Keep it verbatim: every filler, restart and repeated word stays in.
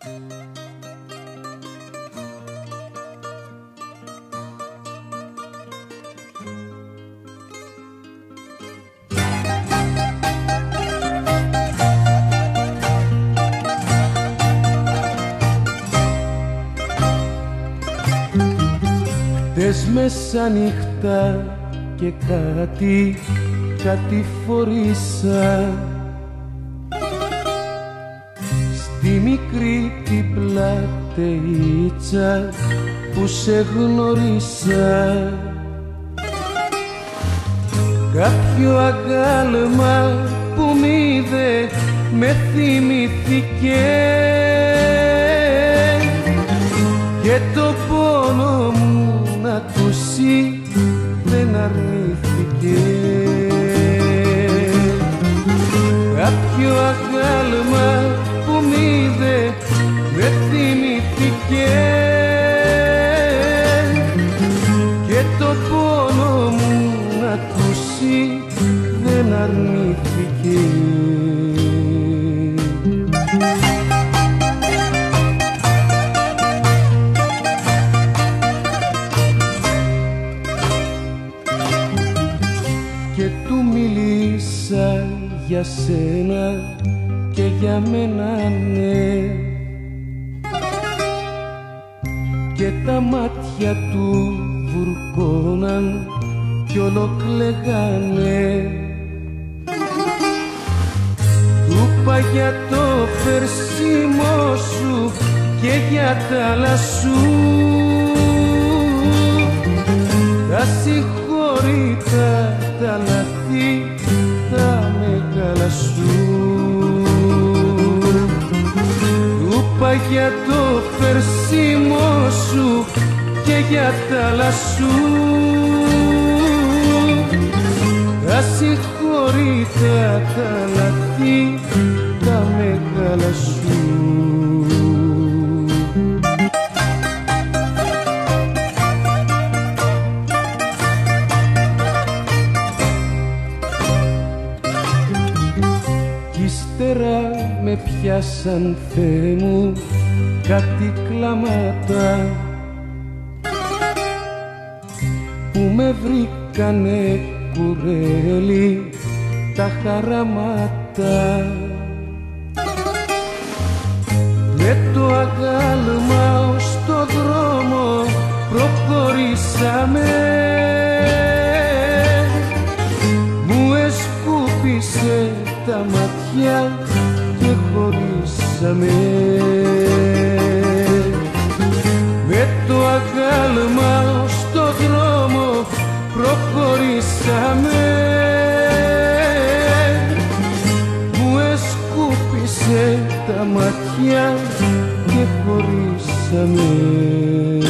Χτες μεσάνυχτα και κάτι, κάτι φορήσα στη μικρή την πλατεΐτσα που σε γνωρίσα. Κάποιο αγκάλμα που μ' είδε με θυμήθηκε και το πόνο μου να ακούσει δεν αρνήθηκε. Κάποιο αγάλμα που μ' είδε με θυμήθηκε και το πόνο μου να ακούσει δεν αρνήθηκε. Και του μίλησα για σένα και για μένα ναι, και τα μάτια του βουρκώναν κι ολοκλεγάνε. Του είπα για το φερσίμο σου και για τα άλλα σου τα συγχωρήτα τα λαθή τα μεγάλα σου. Του είπα για το φερσίμο σου και για τα άλλα σου τα συγχωρήτα τα λαθή τα μεγάλα σου. Ύστερα με πιάσαν, Θεέ μου, κάτι κλάματα που με βρήκανε κουρέλι τα χαραμάτα. Με το αγάλμα ως το δρόμο προχωρήσαμε, μου εσκούπισε τα ματιά και χωρίσαμε. Με το αγάλμα ως το δρόμο προχωρήσαμε, μου εσκούπισε τα ματιά και χωρίσαμε.